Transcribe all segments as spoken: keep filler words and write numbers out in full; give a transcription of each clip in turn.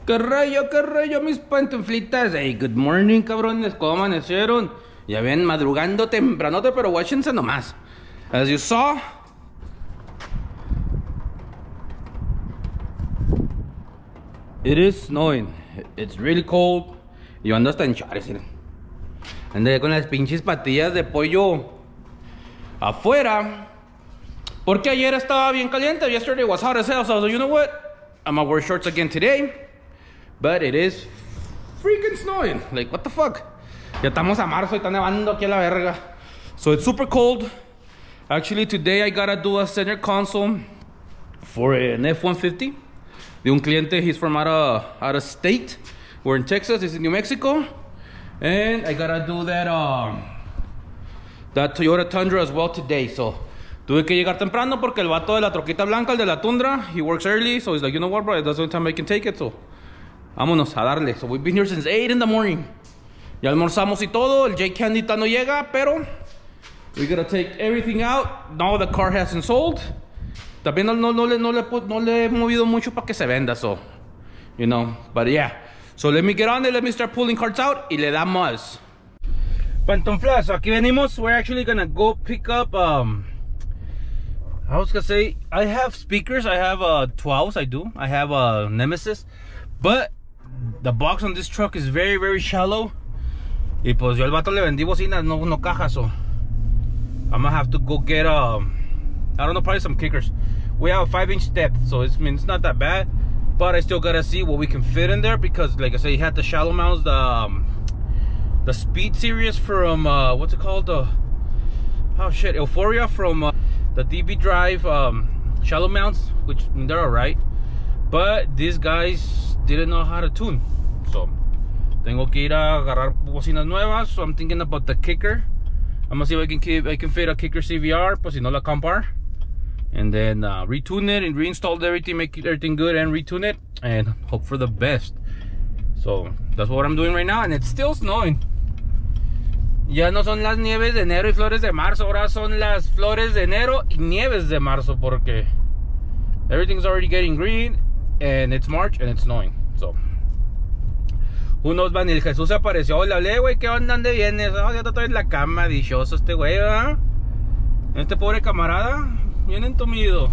¿Qué rayo, qué rayo, mis pantuflitas? Hey, good morning, cabrones. ¿Cómo amanecieron? Ya ven, madrugando tempranote, pero guáchense nomás. As you saw, it is snowing. It's really cold. Yo ando hasta en chores, miren. Andé con las pinches patillas de pollo afuera. Porque ayer estaba bien caliente. Yesterday was hot as hell. So I was like, you know what? I'm gonna wear shorts again today. But it is freaking snowing. Like, what the fuck? Ya estamos a marzo y está nevando aquí a la verga. So it's super cold. Actually, today I gotta do a center console for an F one fifty. De un cliente, he's from out of, out of state. We're in Texas, he's in New Mexico. And I gotta do that, um, that Toyota Tundra as well today. So, tuve que llegar temprano porque el vato de la troquita blanca, el de la Tundra, he works early. So he's like, you know what, bro, that's the only time I can take it. So, vámonos a darle. So we've been here since eight in the morning. Ya almorzamos y todo. El J Candy no llega, pero we gotta take everything out. No, the car hasn't sold. También no, no, no, le, no, le, no le he movido mucho para que se venda. So, you know, but yeah. So let me get on it. Let me start pulling carts out. Y le damos. Pantuflas, so aquí venimos. We're actually gonna go pick up. Um, I was gonna say, I have speakers. I have uh, twelves. I do. I have a uh, Nemesis. But the box on this truck is very, very shallow. Y pues yo al vato le vendí bocinas, no, no cajas. So I'm gonna have to go get, um, I don't know, probably some kickers. We have a five inch depth, so it's, I mean, it's not that bad. But I still gotta see what we can fit in there. Because like I said, he had the shallow mounts, the, um, the Speed series from, uh, what's it called? The, oh shit, Euphoria from uh, the D B Drive um, shallow mounts, which I mean, they're alright. But these guys didn't know how to tune, so tengo que ir a agarrar bocinas nuevas. So I'm thinking about the kicker. I'm gonna see if I can keep, I can fit a kicker C V R, pues si no la compar, and then uh, retune it and reinstall everything, make everything good, and retune it, and hope for the best. So that's what I'm doing right now, and it's still snowing. Ya no son las nieves de enero y flores de marzo, ahora son las flores de enero y nieves de marzo, porque everything's already getting green. And it's March and it's snowing. So who knows, man. Y el Jesús se apareció. Le hablé, güey, ¿qué onda? ¿Dónde vienes? Oh, ya estoy en la cama. Dichoso este güey, ¿verdad? Este pobre camarada bien entumido.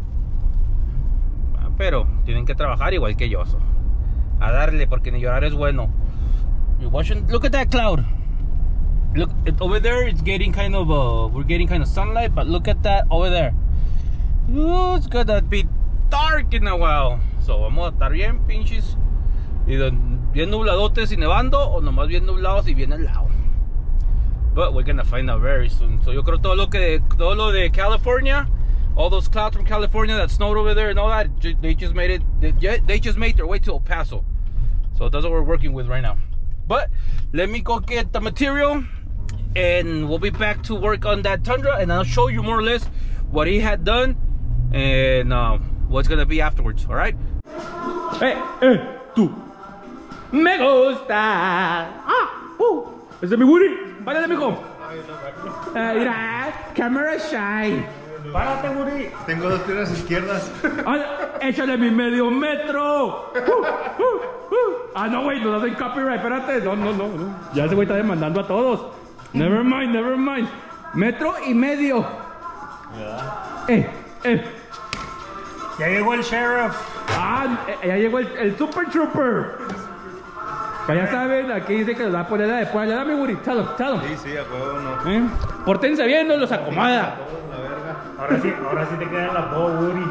Ah, pero tienen que trabajar igual que yo. So. A darle, porque ni llorar es bueno. You're watching. Look at that cloud. Look it, over there. It's getting kind of uh, we're getting kind of sunlight, but look at that over there. Ooh, it's gonna be dark in a while. So vamos a estar bien pinches y bien nubladotes y nevando, o nomás bien nublados y bien helado. But we're gonna find out very soon. So yo creo todo lo que todo lo de California, all those clouds from California that snowed over there and all that, they just made it they, they just made their way to El Paso. So that's what we're working with right now. But let me go get the material and we'll be back to work on that Tundra, and I'll show you more or less what he had done and uh, what's gonna be afterwards. All right. Hey, hey, tú. Me gusta. Ah, uh. Ese es mi Woody. Párale, mijo. Ah, mira, camera shy. Párate, Woody. Tengo dos piernas izquierdas. Ay, échale mi medio metro. Uh, uh, uh. Ah, no, güey, nos hacen copyright. Espérate. No, no, no, no. Ya ese güey está demandando a todos. Never mind, never mind. Metro y medio. ¿Verdad? Eh, eh. Ya llegó el sheriff. Ah, ya llegó el, el Super Trooper. Que ya saben, aquí dice que los va a poner la de después. Le da mi Woody, tell him, tell him. Sí, sí, a huevo no. ¿Eh? Pórtense bien, no los acomoda. Ahora sí, ahora sí te queda el apodo, Woody.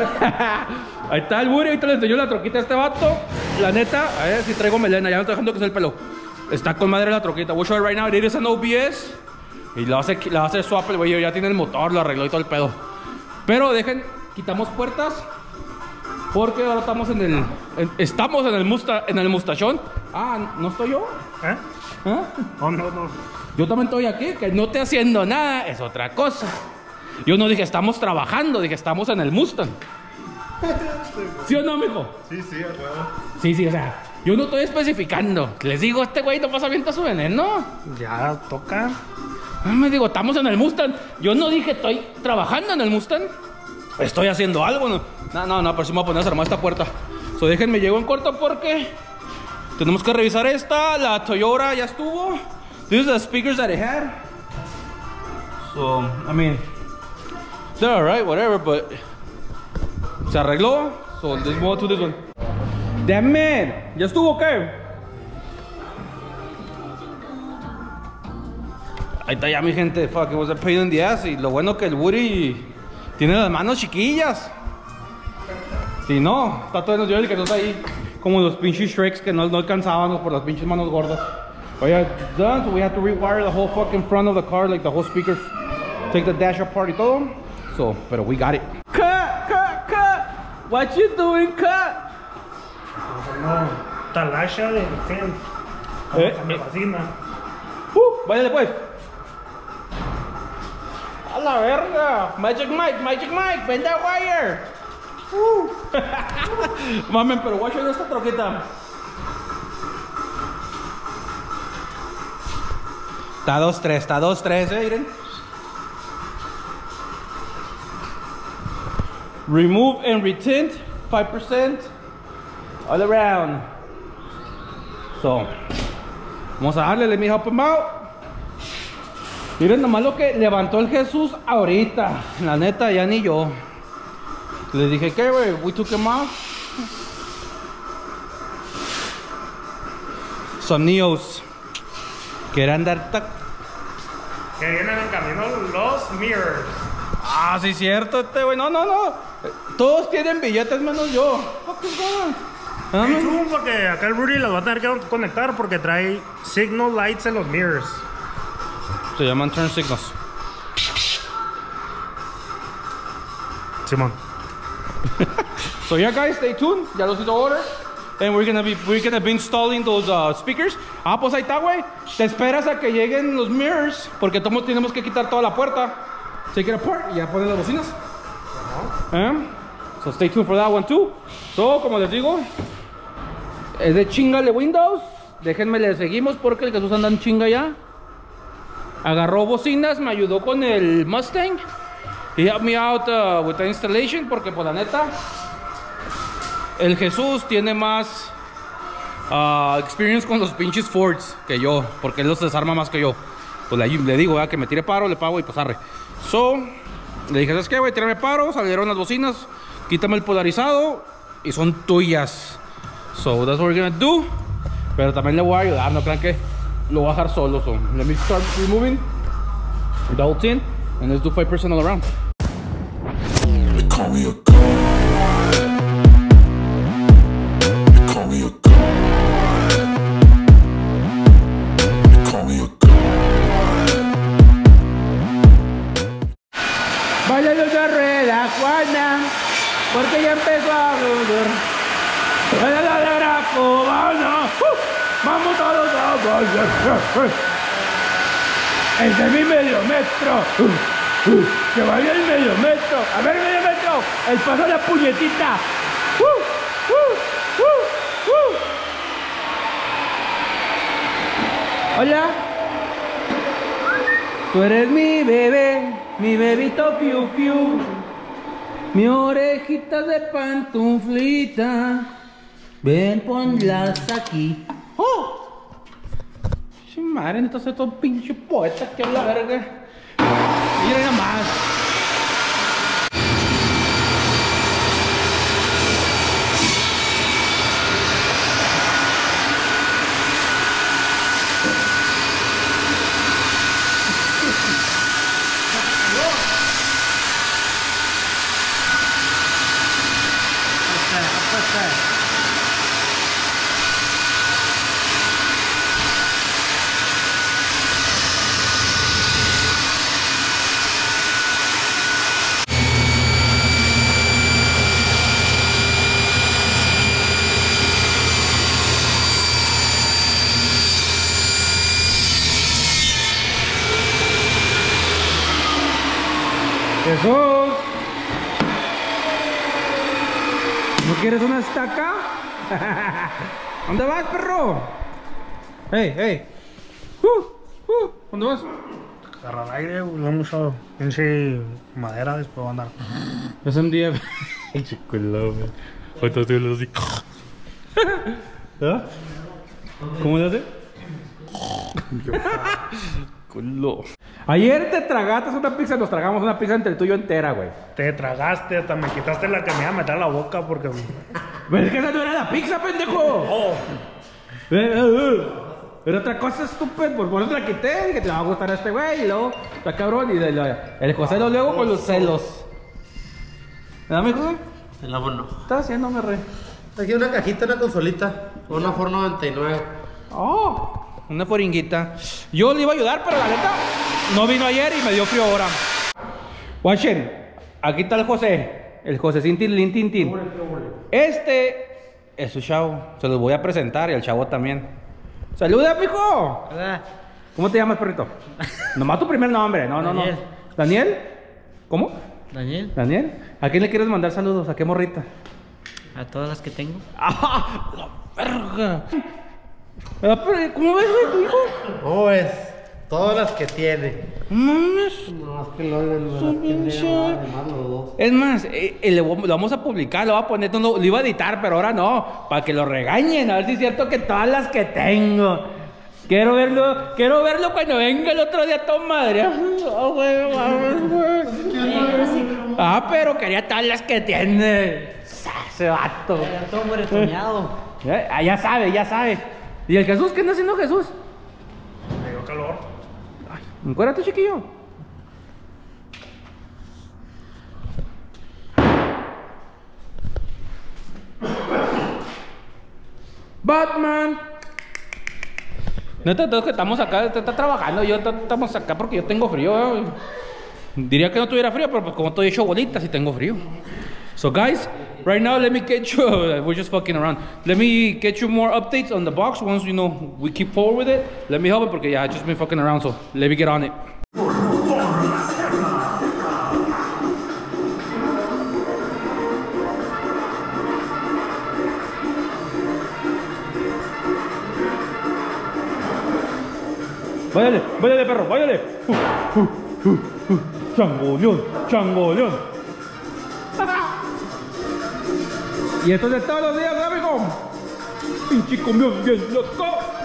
Ahí está el Woody, ahorita le enseñó la troquita a este vato. La neta, a ver si traigo melena, ya no estoy dejando que sea el pelo. Está con madre la troquita. We'll show it right now, it is an O B S. Y la va a hacer, la va a hacer swap el güey, ya tiene el motor, lo arregló y todo el pedo. Pero dejen, quitamos puertas. Porque ahora estamos en el... En, estamos en el musta, en el mustachón. Ah, ¿no estoy yo? ¿Eh? ¿Eh? Oh, no, no. Yo también estoy aquí, que no estoy haciendo nada, es otra cosa. Yo no dije estamos trabajando, dije estamos en el Mustang. ¿Sí o no, mijo? Sí, sí, a huevo. Sí, sí, o sea, yo no estoy especificando. Les digo, este güey no pasa avienta su veneno. Ya toca. Ah, me digo, estamos en el Mustang. Yo no dije estoy trabajando en el Mustang. Estoy haciendo algo, ¿no? No, no, no, pero sí me voy a poner a armar esta puerta. So déjenme llego en corto porque tenemos que revisar esta. La Toyota ya estuvo. These are the speakers that it had. So, I mean, they're alright, whatever, but se arregló. So let's go to this one. Damn it, ¿ya estuvo o qué? Ahí está ya mi gente. Fuck, it was a pain in the ass. Y lo bueno que el Woody tiene las manos chiquillas. Si no, está todo en el que no está ahí. Como los pinches Shreks que no, no alcanzábamos por las pinches manos gordas. But yeah, done. So we have to rewire the whole fucking front of the car, like the whole speakers. Take the dash apart y todo. So, pero we got it. Cut, cut, cut. What you doing, cut? No, talacha de Ten. Eh, Me eh. fascina. Uh, váyale pues. A la verga. Magic Mike, Magic Mike, bend that wire. Uh. Mamen, pero watch esta troqueta. Está dos tres, está dos tres, eh, miren. Remove and retint five percent all around. So, vamos a darle, let me help him out. Miren nomás lo que levantó el Jesús ahorita. La neta, ya ni yo. Le dije, ¿qué, güey? We took him out. Some Neos. Quieren dar tac. Que vienen en camino los mirrors. Ah, sí, cierto, este güey. No, no, no. Todos tienen billetes menos yo. Fuck is going? Ah, Y tú, porque acá el Rudy los va a tener que conectar porque trae signal lights en los mirrors. Se llaman turn signals. Simón. So yeah, guys, stay tuned. Ya los hizo order. And we're gonna be we're gonna be installing those uh, speakers. Ah, pues ahí está, güey. Te esperas a que lleguen los mirrors porque todos tenemos que quitar toda la puerta. Take it apart y ya poner las bocinas. ¿Eh? So stay tuned for that one too. So, como les digo, es de chingale Windows. Déjenme le seguimos porque el Jesús anda en chinga ya. Agarró bocinas, me ayudó con el Mustang. He helped me out uh, with the installation porque, pues, la neta, el Jesús tiene más uh, experience con los pinches Fords que yo, porque él los desarma más que yo. Pues le, le digo, ¿verdad? Que me tire paro, le pago y pues arre. So, le dije, ¿sabes qué, güey? Tírame paro, salieron las bocinas, quítame el polarizado y son tuyas. So, that's what we're gonna do. Pero también le voy a ayudar, no crean que lo voy a dejar solo. So, let me start removing the whole tin and let's do five percent all around. They call me a god. They call me a god. They call me a god. Váyalo de rueda, Juana, porque ya empezó a rodar. Váyalo de la cubana, uh, vamos todos a bailar. Ese es mi medio metro. Uh, uh, que vaya el medio metro. A ver, medio metro. El paso de la puñetita. Uh, uh, uh, uh. Hola. Tú eres mi bebé, mi bebito piu piu. Mi orejita de pantuflita. Ven, ponlas aquí. ¡Oh! Sí, madre, necesito ser todo pinche poeta aquí a la verga. Mira nada más. Jesús, ¿no quieres una estaca? ¿Dónde vas, perro? Hey, hey. Uh, uh, ¿dónde vas? Agarrar aire, no mucho. Pinche madera, después va a andar. Es un día. Ay, chico, güey. Ahorita estoy así. ¿Ah? ¿Cómo se hace? Culo. Ayer te tragaste una pizza, nos tragamos una pizza entre tú y yo entera, güey. Te tragaste, hasta me quitaste la que me iba a meter a la boca porque... Pero es que esa no era la pizza, pendejo. Oh. Eh, eh, eh. Era otra cosa estúpida, por, por eso la quité, que te va a gustar a este güey, y luego, está cabrón, y de la, el José lo luego con los celos. ¿Verdad, mi José? El abono. ¿Qué estás haciendo, mi rey? Aquí una cajita, una consolita. Una Ford noventa y nueve. Oh, una poringuita. Yo le iba a ayudar, pero la neta no vino ayer y me dio frío ahora. Watchen, aquí está el José. El José sin tin, tin, tin. Este es su chavo. Se los voy a presentar y el chavo también. ¡Saluda, mijo! Hola. ¿Cómo te llamas, perrito? Nomás tu primer nombre. No, no, Daniel. no. ¿Daniel? ¿Cómo? Daniel. ¿Daniel? ¿A quién le quieres mandar saludos? ¿A qué morrita? A todas las que tengo. ¡Ah! ¡La verga! Ah, pero, ¿cómo ves, güey, tu hijo? ¿Cómo es? Todas las que tiene. No mames. No, es que lo no Son las bien tiene, chat. además los dos. Es más, eh, eh, le vo- lo vamos a publicar, lo voy a poner, no, lo, lo iba a editar, pero ahora no, para que lo regañen, a ver si es cierto que todas las que tengo. Quiero verlo, quiero verlo cuando venga el otro día todo madre. Ah, güey, mames, güey. Ah, pero quería todas las que tiene. Ese vato. Era todo moretoneado. Eh, ah, ya sabe, ya sabe. ¿Y el Jesús? ¿Qué anda haciendo Jesús? Me dio calor. Encuérdate, chiquillo. Batman. Neta, todos que estamos acá, está, está trabajando, yo está- estamos acá porque yo tengo frío. eh. Diría que no tuviera frío, pero pues como estoy hecho bolitas y tengo frío. So guys, right now let me get you, we're just fucking around. Let me get you more updates on the box once you know we keep forward with it. Let me help it porque yeah, I just been fucking around, so let me get on it. Váyale, váyale, perro, váyale. Uh, uh, uh, uh. Changoleón, changoleón. Y esto es de todos los días, amigo. Pinche cumbión bien loco.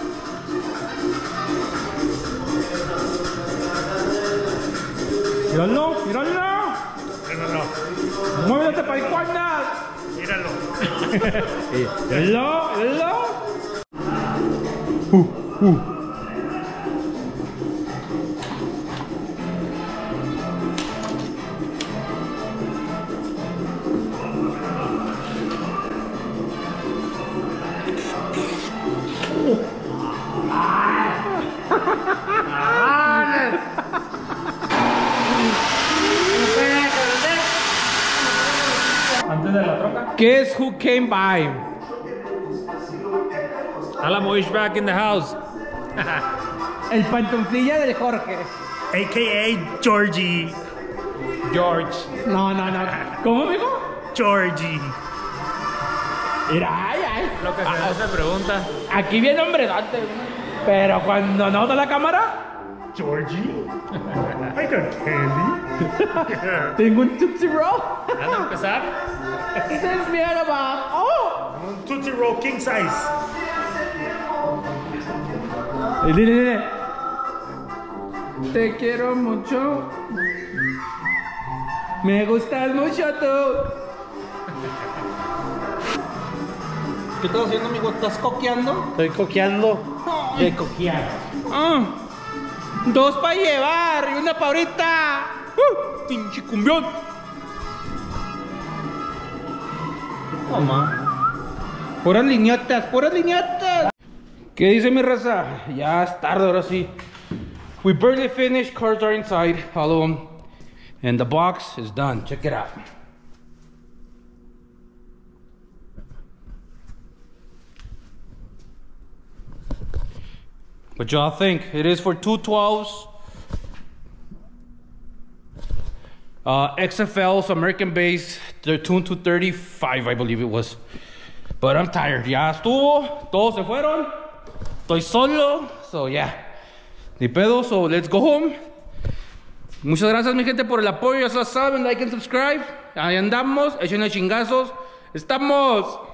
Míralo, míralo. Míralo. Muévete para iguanas. Míralo. Míralo, míralo. Uh, uh. Antes de la troca. Guess who came by? Alamo is back in the house. El pantuflilla del Jorge. A K A Georgie. George. No, no, no. ¿Cómo, amigo? Georgie. Mira, ay, ay. Lo que se se pregunta. Aquí viene hombre dante. Pero cuando no da la cámara, Georgie. I got candy. tengo un Tootsie Roll. Antes de empezar, Dices, mira, va. Oh. Un Tootsie Roll king size. Y dile, dile. Te quiero mucho. Me gustas mucho tú. ¿Qué estás haciendo, amigo? ¿Estás coqueando? Estoy coqueando. De coquear. Ah, dos para llevar y una para ahorita. Uh, pinche cumbión. Toma. Puras liñatas, puras liñatas. ¿Qué dice mi raza? Ya es tarde, ahora sí. We barely finished, cars are inside, all of them. And the box is done. Check it out. What y'all think? It is for two twelves. Uh, X F Ls, American base. They're tuned to thirty-five, I believe it was. But I'm tired. Ya estuvo. Todos se fueron. Estoy solo. So, yeah. Ni pedo. So, let's go home. Muchas gracias, mi gente, por el apoyo. Ya se lo saben. Like and subscribe. Ahí andamos. Échenle chingazos. Estamos.